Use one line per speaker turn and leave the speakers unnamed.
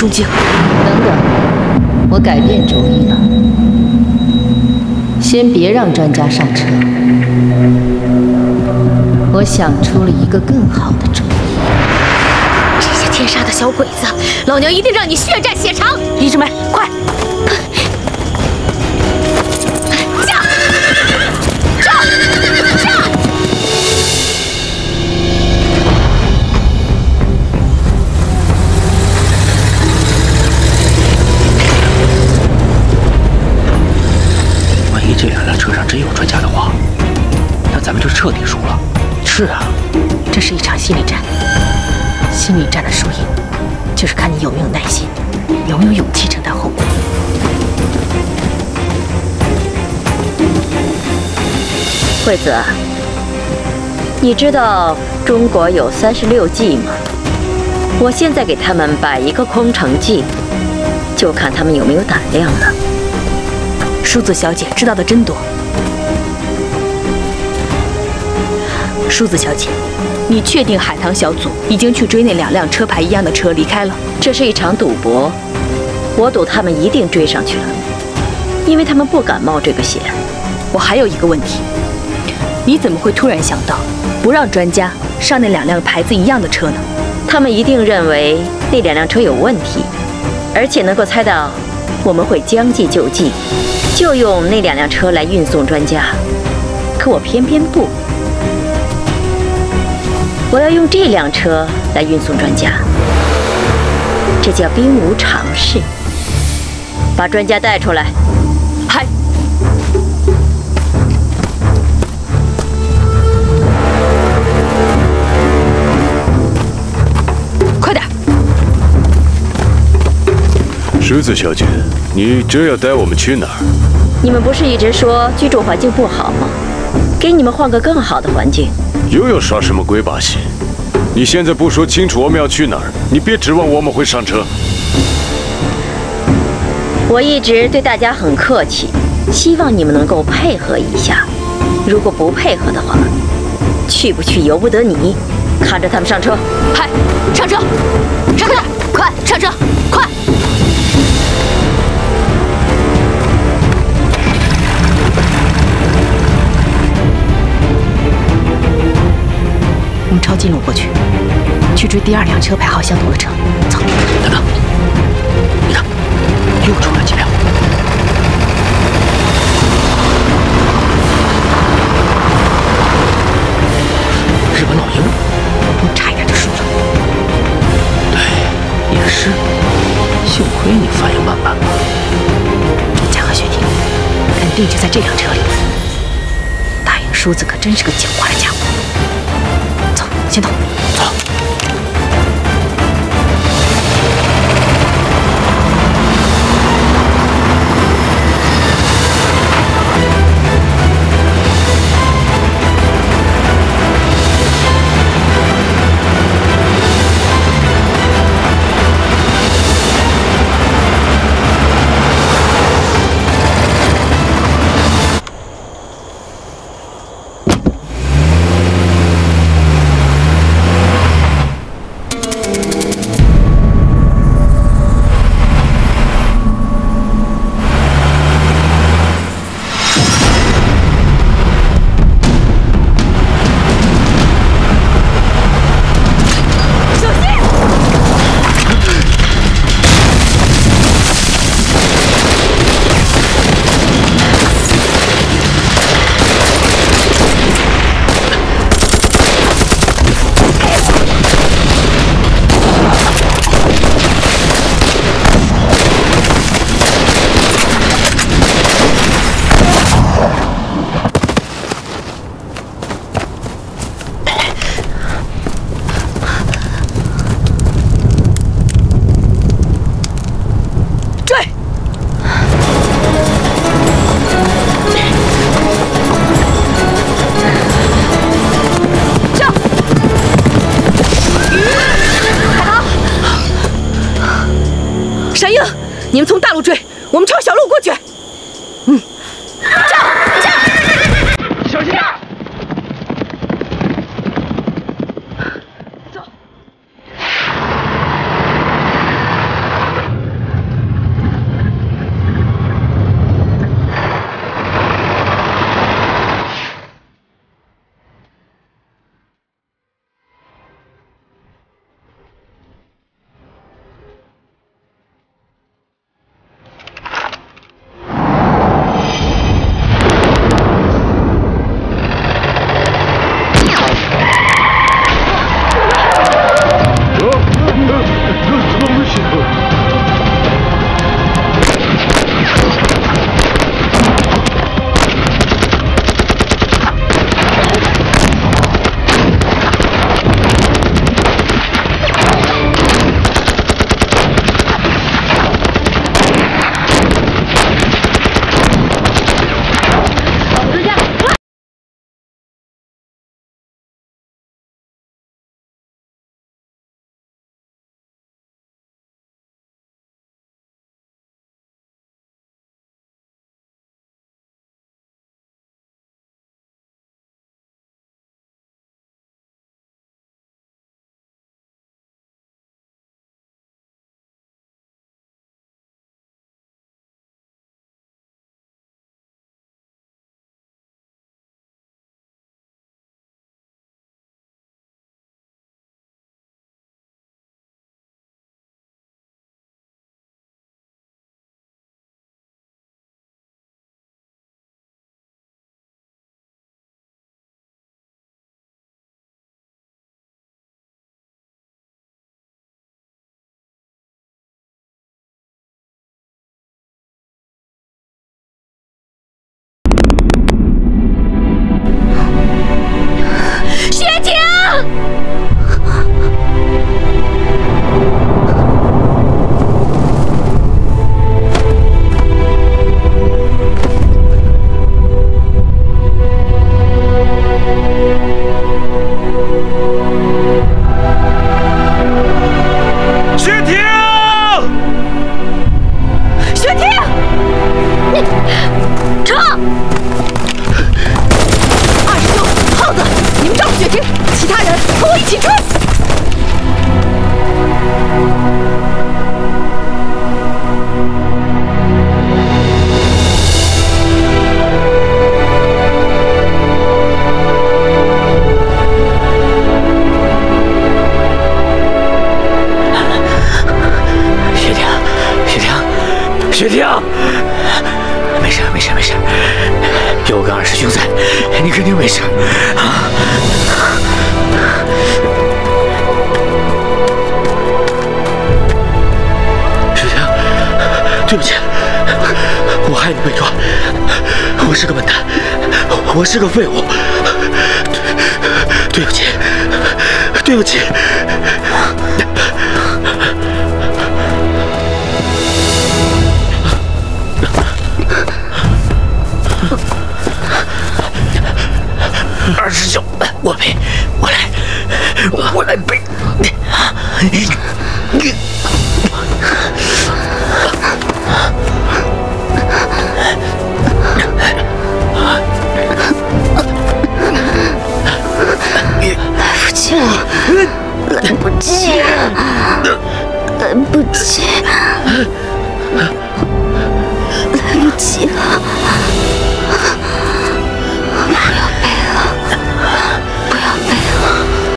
重击。
等等，我改变主意了，先别让专家上车。我想出了一个更好的主意。
这些天杀的小鬼子，老娘一定让你血债血偿！医生们，快！
这2辆车上真有专家的话，那咱们就彻底输了。
是啊，这是一场心理战。心理战的输赢，就是看你有没有耐心，有没有勇气承担后果。
惠子，你知道中国有36计吗？我现在给他们摆一个空城计，就看他们有没有胆量了。
淑子小姐知道的真多。淑子小姐，你确定海棠小组已经去追那2辆车牌一样的车离开了？
这是一场赌博，我赌他们一定追上去了，因为他们不敢冒这个险。
我还有一个问题，你怎么会突然想到不让专家上那2辆牌子一样的车呢？
他们一定认为那2辆车有问题，而且能够猜到我们会将计就计。 就用那2辆车来运送专家，可我偏偏不。我要用这辆车来运送专家，这叫兵无常势。把专家带出来。
嗨。快点！
淑子小姐，你这要带我们去哪儿？
你们不是一直说居住环境不好吗？给你们换个更好的环境。
又要耍什么鬼把戏？你现在不说清楚我们要去哪儿，你别指望我们会上车。
我一直对大家很客气，希望你们能够配合一下。如果不配合的话，去不去由不得你。看着他们上车。
嗨，上车！上车！快上车！快！ 我们抄近路过去，去追第2辆车牌号相同的车。走，
等等，你看，又出来几辆。日本老鹰，
我们差一点就输了。
对，也是。幸亏你反应慢半拍。
专家和雪婷肯定就在这辆车里。大影叔子可真是个狡猾的家伙。 先走，走。你们从大路追，我们抄小路过去。
小心点！
走。
没事没事，有我跟二师兄在，你肯定没事啊。师兄，对不起，我害你被抓，我是个笨蛋，我是个废物，对不起，对不起。二师兄，我背，我来背。
来不及，来不及。